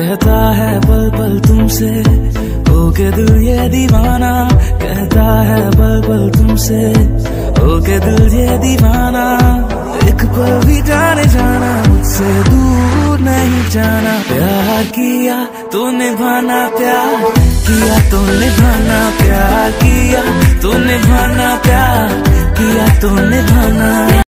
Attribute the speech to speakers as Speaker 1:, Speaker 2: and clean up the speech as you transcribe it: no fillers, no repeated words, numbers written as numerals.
Speaker 1: कहता है पल पल तुमसे हो के दिल ये दीवाना, कहता है पल पल तुमसे हो के दिल ये दीवाना। एक पल भी जाने जाना, मुझसे दूर नहीं जाना। प्यार किया तो निभाना, प्यार किया तो निभाना, प्यार किया तो निभाना, प्यार किया तो निभाना।